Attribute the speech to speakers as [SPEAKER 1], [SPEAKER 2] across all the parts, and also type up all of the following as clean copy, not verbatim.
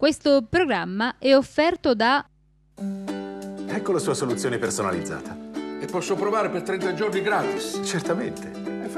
[SPEAKER 1] Questo programma è offerto da...
[SPEAKER 2] Ecco la sua soluzione personalizzata.
[SPEAKER 3] E posso provare per 30 giorni gratis?
[SPEAKER 2] Certamente.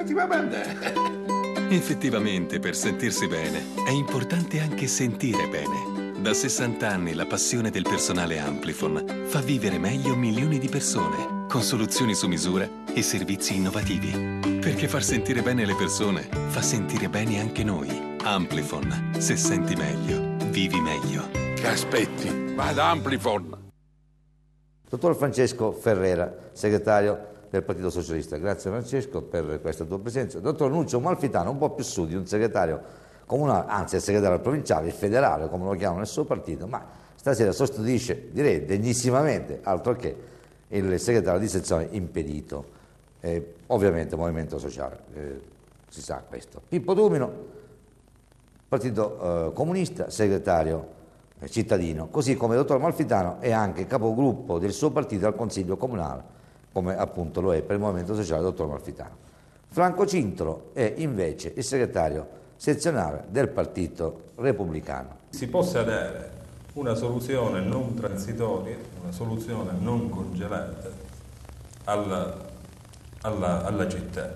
[SPEAKER 4] Effettivamente, per sentirsi bene, è importante anche sentire bene. Da 60 anni la passione del personale Amplifon fa vivere meglio milioni di persone, con soluzioni su misura e servizi innovativi. Perché far sentire bene le persone fa sentire bene anche noi. Amplifon. Se senti meglio, vivi meglio.
[SPEAKER 3] Che aspetti? Vada Amplifon.
[SPEAKER 5] Dottor Francesco Ferrera, segretario del Partito Socialista. Grazie Francesco per questa tua presenza. Dottor Nunzio Malfitano, un po' più su di un segretario comunale, anzi è segretario provinciale, federale, come lo chiamano nel suo partito, ma stasera sostituisce, direi degnissimamente, altro che il segretario di sezione impedito, ovviamente Movimento Sociale, si sa questo. Pippo Tumino, Partito Comunista, segretario cittadino, così come il dottor Malfitano è anche capogruppo del suo partito al Consiglio Comunale, come appunto lo è per il Movimento Sociale il dottor Malfitano. Franco Cintro è invece il segretario sezionale del Partito Repubblicano.
[SPEAKER 6] Si possa dare una soluzione non transitoria, una soluzione non congelata alla città.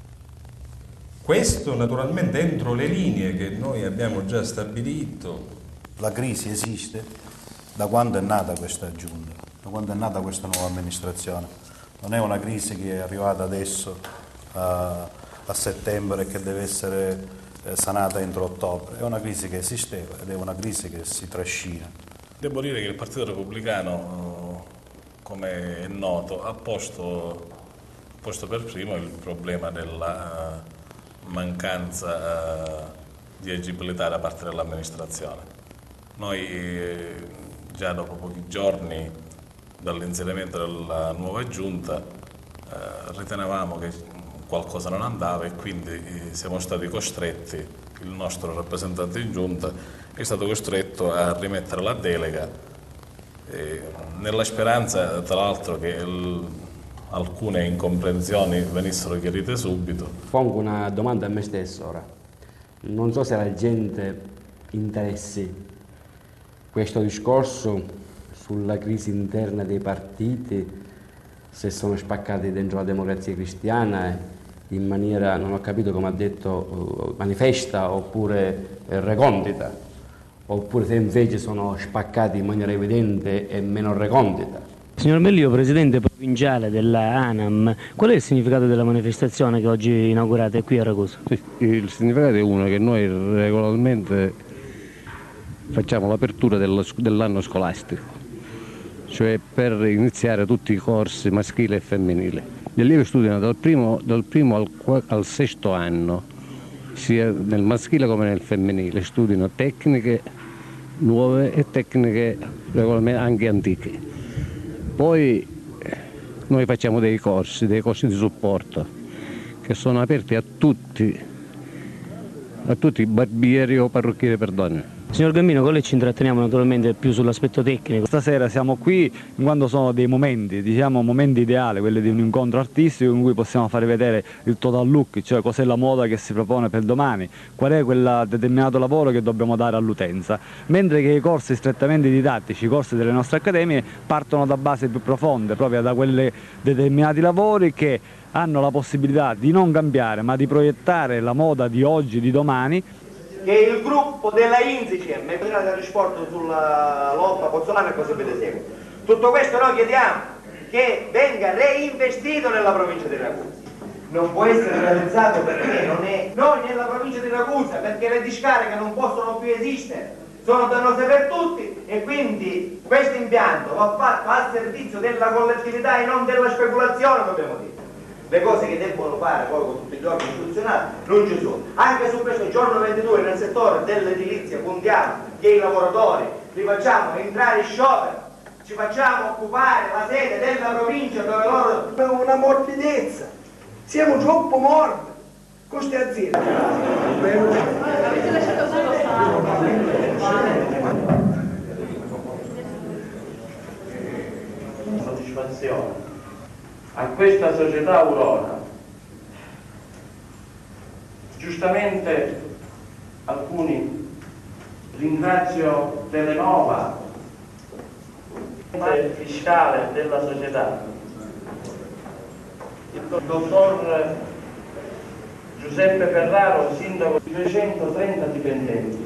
[SPEAKER 6] Questo naturalmente entro le linee che noi abbiamo già stabilito.
[SPEAKER 7] La crisi esiste da quando è nata questa giunta, da quando è nata questa nuova amministrazione. Non è una crisi che è arrivata adesso a settembre e che deve essere sanata entro ottobre. È una crisi che esisteva ed è una crisi che si trascina.
[SPEAKER 8] Devo dire che il Partito Repubblicano, come è noto, ha posto per primo il problema della mancanza di agibilità da parte dell'amministrazione. Noi già dopo pochi giorni dall'inserimento della nuova giunta ritenevamo che qualcosa non andava e quindi siamo stati costretti, il nostro rappresentante in giunta è stato costretto a rimettere la delega nella speranza tra l'altro che alcune incomprensioni venissero chiarite subito.
[SPEAKER 9] Pongo una domanda a me stesso ora, non so se la gente interessi questo discorso sulla crisi interna dei partiti, se sono spaccati dentro la Democrazia Cristiana in maniera, non ho capito come ha detto, manifesta oppure recondita, oppure se invece sono spaccati in maniera evidente e meno recondita.
[SPEAKER 10] Signor Bellio, presidente provinciale della ANAM, qual è il significato della manifestazione che oggi inaugurate qui a Ragusa?
[SPEAKER 11] Il significato è uno, che noi regolarmente facciamo l'apertura dell'anno scolastico, cioè per iniziare tutti i corsi maschili e femminili. Gli allievi studiano dal primo al sesto anno, sia nel maschile come nel femminile, studiano tecniche nuove e tecniche anche antiche. Poi noi facciamo dei corsi di supporto che sono aperti a tutti barbieri o parrucchieri per donne.
[SPEAKER 10] Signor Gambino, con lei ci intratteniamo naturalmente più sull'aspetto tecnico.
[SPEAKER 12] Stasera siamo qui quando sono dei momenti, diciamo momenti ideali, quelli di un incontro artistico in cui possiamo fare vedere il total look, cioè cos'è la moda che si propone per domani, qual è quel determinato lavoro che dobbiamo dare all'utenza, mentre che i corsi strettamente didattici, i corsi delle nostre accademie, partono da basi più profonde, proprio da quei determinati lavori che hanno la possibilità di non cambiare ma di proiettare la moda di oggi, di domani.
[SPEAKER 13] Che il gruppo della Inzicem è del risporto sulla lotta pozzolana e così via di seguito. Tutto questo noi chiediamo che venga reinvestito nella provincia di Ragusa. Non può essere realizzato perché non è noi nella provincia di Ragusa, perché le discariche non possono più esistere, sono dannose per tutti e quindi questo impianto va fatto al servizio della collettività e non della speculazione, dobbiamo dire. Le cose che debbono fare poi con tutti gli organi istituzionali non ci sono. Anche su questo giorno 22 nel settore dell'edilizia puntiamo che i lavoratori li facciamo entrare in sciopero, ci facciamo occupare la sede della provincia dove loro...
[SPEAKER 14] È una morbidezza, siamo troppo morbidi con queste aziende.
[SPEAKER 15] Avete lasciato solo
[SPEAKER 13] soddisfazione a questa società Aurora. Giustamente alcuni ringrazio Telenova, fiscale della società, il dottor Giuseppe Ferraro, sindaco di 230 dipendenti,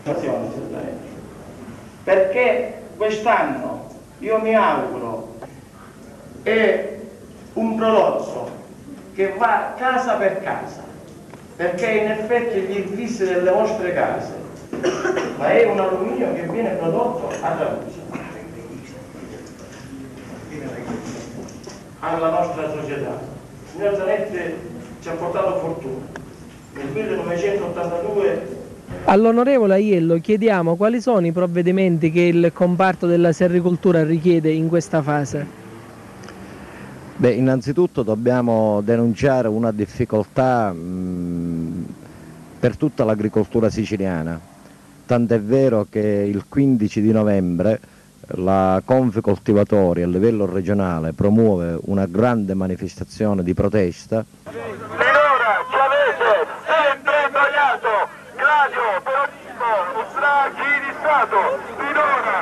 [SPEAKER 13] perché quest'anno io mi auguro è un prodotto che va casa per casa, perché in effetti gli infissi delle vostre case, ma è un alluminio che viene prodotto a Ragusa, alla nostra società. Signor Zanetti ci ha portato fortuna. Nel 1982
[SPEAKER 16] all'onorevole Aiello chiediamo quali sono i provvedimenti che il comparto della sericoltura richiede in questa fase.
[SPEAKER 11] Beh, innanzitutto dobbiamo denunciare una difficoltà per tutta l'agricoltura siciliana, tant'è vero che il 15 di novembre la Conficoltivatori a livello regionale promuove una grande manifestazione di protesta.
[SPEAKER 17] Finora ci avete sempre ingoiato, Gladio, peronismo, ustraki di Stato, finora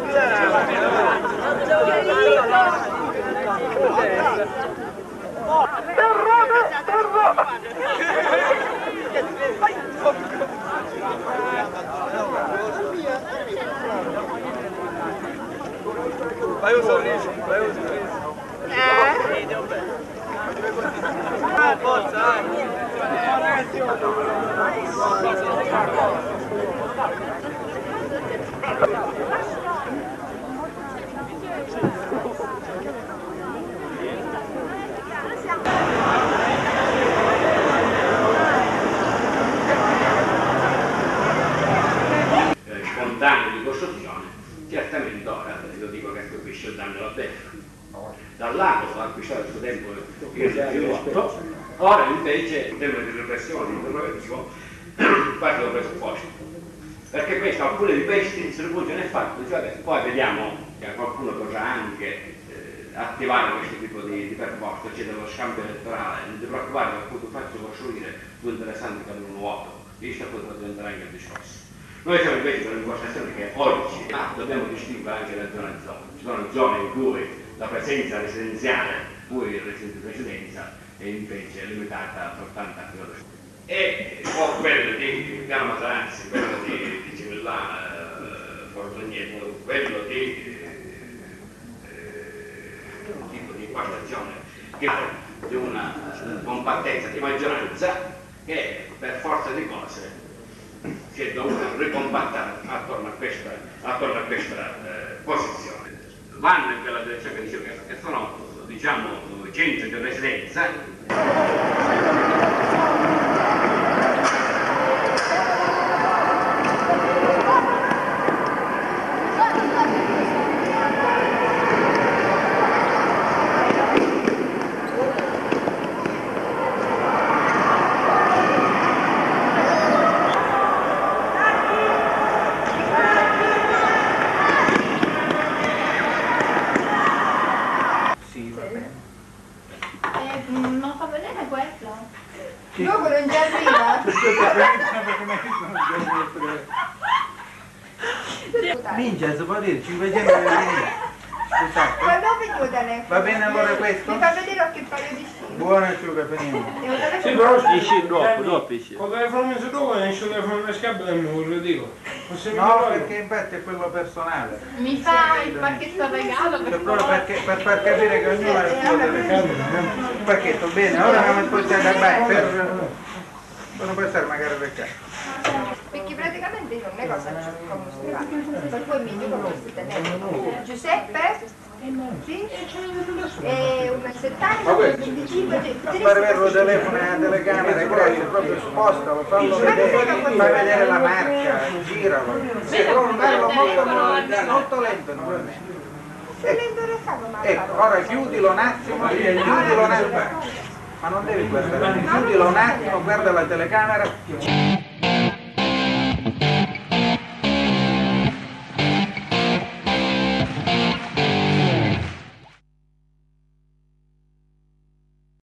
[SPEAKER 17] vai un sorriso, vai un sorriso. Forza,
[SPEAKER 18] spontaneo di costruzione, certamente ora, io dico che colpisce il danno alla terra. Dall'anno l'ha acquistato il suo tempo ora invece in termini di repressione, di interrogativo, parte da presupposto. Perché questo alcune di questi si rifugiano nel fatto, cioè, poi vediamo che qualcuno potrà anche attivare questo tipo di percorso, c'è dello scambio elettorale, non ti preoccupare che appunto faccio costruire due interessanti cammino nuovo, visto che potrà diventare anche il discorso. Noi siamo invece per un'impostazione che oggi dobbiamo distinguere anche da zona in zona. Ci sono zone in cui la presenza residenziale, pure il residente di residenza, è invece limitata soltanto a quello. E o quello di Piano Matanzi, quello di Civillana, Fortoniero, quello di un tipo di impostazione che ha di una compattezza di maggioranza che per forza di cose si è dovuta ricompattare attorno a questa posizione. Vanno in quella direzione che dicevo, che sono, diciamo, centri di residenza.
[SPEAKER 15] Non fa vedere quello? Dopo non ci arriva?
[SPEAKER 19] Minchia, si può dire 500 euro.
[SPEAKER 15] Ma dove chiudere?
[SPEAKER 19] Va bene allora questo?
[SPEAKER 15] Mi fa vedere anche il paio di sci.
[SPEAKER 19] Buona asciuga, finito.
[SPEAKER 20] Sì, però esci dopo, esci. Con il telefono su dove esce il telefono in scatola e mi lo dico.
[SPEAKER 19] No, perché infatti è quello personale.
[SPEAKER 15] Mi fa il pacchetto regalo per
[SPEAKER 19] per far capire che ognuno ha il suo telefono. Un pacchetto, bene, ora non puoi stare da non puoi stare magari per casa.
[SPEAKER 15] Perché praticamente io non è cosa come spiegare, per cui mi dicono questi telefoni. Giuseppe? Sì? E un 70, un 25,
[SPEAKER 19] per avere il telefono e la telecamera, grazie, proprio spostalo, fallo vedere, fai vedere la marca, giralo. Farlo molto lento, naturalmente. Ecco, ora chiudilo un attimo, ma non devi guardare, chiudilo un attimo, guarda la telecamera.